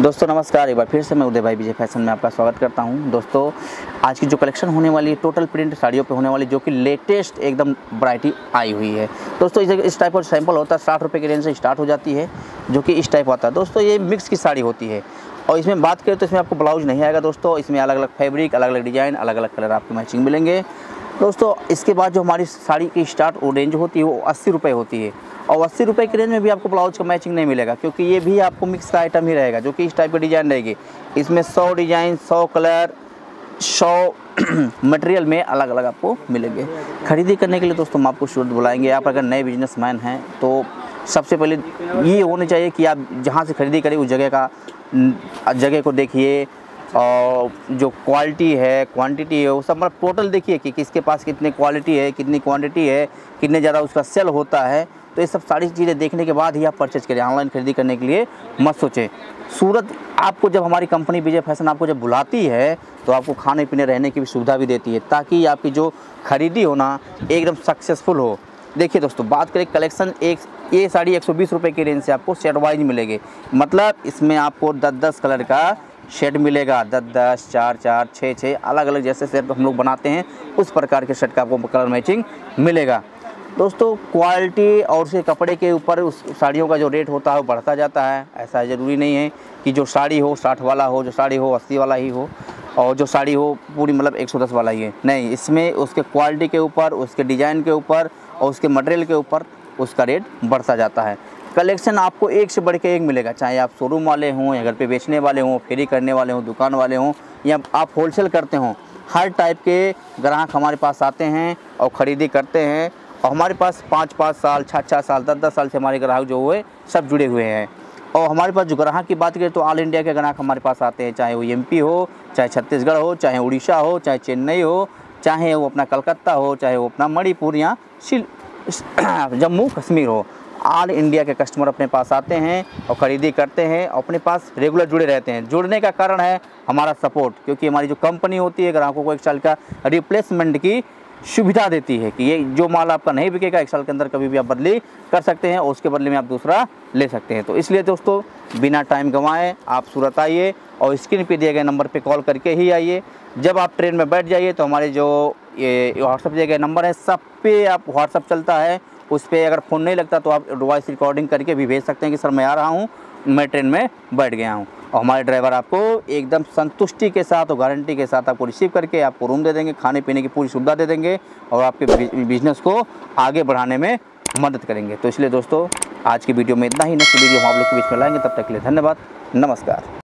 दोस्तों नमस्कार, एक बार फिर से मैं उदय भाई विजय फैशन में आपका स्वागत करता हूं। दोस्तों आज की जो कलेक्शन होने वाली है टोटल प्रिंट साड़ियों पे होने वाली, जो कि लेटेस्ट एकदम वैरायटी आई हुई है। दोस्तों इस टाइप का सैंपल होता है 60 रुपये की रेंज से स्टार्ट हो जाती है, जो कि इस टाइप आता है। दोस्तों ये मिक्स की साड़ी होती है और इसमें बात करें तो इसमें आपको ब्लाउज नहीं आएगा। दोस्तों इसमें अलग अलग फैब्रिक, अलग अलग डिज़ाइन, अलग अलग कलर आपको मैचिंग मिलेंगे। दोस्तों इसके बाद जो हमारी साड़ी की स्टार्ट रेंज होती है वो 80 रुपये होती है और 80 रुपये की रेंज में भी आपको ब्लाउज का मैचिंग नहीं मिलेगा, क्योंकि ये भी आपको मिक्स का आइटम ही रहेगा, जो कि इस टाइप की डिज़ाइन रहेगी। इसमें 100 डिज़ाइन, 100 कलर, 100 मटेरियल में अलग अलग आपको मिलेंगे। खरीदी करने के लिए दोस्तों हम आपको शुरू बुलाएंगे। आप अगर नए बिजनेसमैन हैं तो सबसे पहले ये होनी चाहिए कि आप जहाँ से खरीदी करें उस जगह को देखिए और जो क्वालिटी है, क्वांटिटी है, वो सब मतलब टोटल देखिए कि किसके पास कितनी क्वालिटी है, कितनी क्वांटिटी है, कितने ज़्यादा उसका सेल होता है। तो ये सब सारी चीज़ें देखने के बाद ही आप परचेज़ करें। ऑनलाइन खरीदी करने के लिए मत सोचें। सूरत आपको जब हमारी कंपनी विजय फैशन आपको जब बुलाती है तो आपको खाने पीने रहने की भी सुविधा भी देती है, ताकि आपकी जो खरीदी हो ना एकदम सक्सेसफुल हो। देखिए दोस्तों बात करें कलेक्शन, ये साड़ी 120 रुपये की रेंज से आपको सेट वाइज मिलेगी। मतलब इसमें आपको 10-10 कलर का शेड मिलेगा, 10-10, 4-4, 6-6 अलग अलग जैसे सेट हम लोग बनाते हैं उस प्रकार के शेड का आपको कलर मैचिंग मिलेगा। दोस्तों क्वालिटी और उसके कपड़े के ऊपर उस साड़ियों का जो रेट होता है वो बढ़ता जाता है। ऐसा ज़रूरी नहीं है कि जो साड़ी हो 60 वाला हो, जो साड़ी हो 80 वाला ही हो और जो साड़ी हो पूरी मतलब 110 वाला ही है। नहीं, इसमें उसके क्वालिटी के ऊपर, उसके डिज़ाइन के ऊपर और उसके मटेरियल के ऊपर उसका रेट बढ़ता जाता है। कलेक्शन आपको एक से बढ़ के एक मिलेगा, चाहे आप शोरूम वाले हों या घर पे बेचने वाले हों, फेरी करने वाले हों, दुकान वाले हों या आप होलसेल करते हों। हर टाइप के ग्राहक हमारे पास आते हैं और ख़रीदी करते हैं और हमारे पास 5-5 साल, 6-6 साल, 10-10 साल से हमारे ग्राहक जो हुए सब जुड़े हुए हैं। और हमारे पास जो ग्राहक की बात करें तो ऑल इंडिया के ग्राहक हमारे पास आते हैं, चाहे वो MP हो, चाहे छत्तीसगढ़ हो, चाहे उड़ीसा हो, चाहे चेन्नई हो, चाहे वो अपना कलकत्ता हो, चाहे वो अपना मणिपुर या जम्मू कश्मीर हो। ऑल इंडिया के कस्टमर अपने पास आते हैं और ख़रीदी करते हैं और अपने पास रेगुलर जुड़े रहते हैं। जुड़ने का कारण है हमारा सपोर्ट, क्योंकि हमारी जो कंपनी होती है ग्राहकों को 1 साल का रिप्लेसमेंट की सुविधा देती है कि ये जो माल आपका नहीं बिकेगा 1 साल के अंदर कभी भी आप बदली कर सकते हैं और उसके बदले में आप दूसरा ले सकते हैं। तो इसलिए दोस्तों बिना टाइम गंवाए आप सूरत आइए और स्क्रीन पे दिए गए नंबर पे कॉल करके ही आइए। जब आप ट्रेन में बैठ जाइए तो हमारे जो ये व्हाट्सअप दिए गए नंबर है सब पे आप व्हाट्सअप चलता है, उस पर अगर फ़ोन नहीं लगता तो आप वॉइस रिकॉर्डिंग करके भी भेज सकते हैं कि सर मैं आ रहा हूँ, मैं ट्रेन में बैठ गया हूँ। और हमारे ड्राइवर आपको एकदम संतुष्टि के साथ और गारंटी के साथ आपको रिसीव करके आपको रूम दे देंगे, खाने पीने की पूरी सुविधा दे देंगे और आपके बिजनेस को आगे बढ़ाने में मदद करेंगे। तो इसलिए दोस्तों आज की वीडियो में इतना ही। नेक्स्ट वीडियो हम आप लोग के बीच में लाएंगे, तब तक के लिए धन्यवाद, नमस्कार।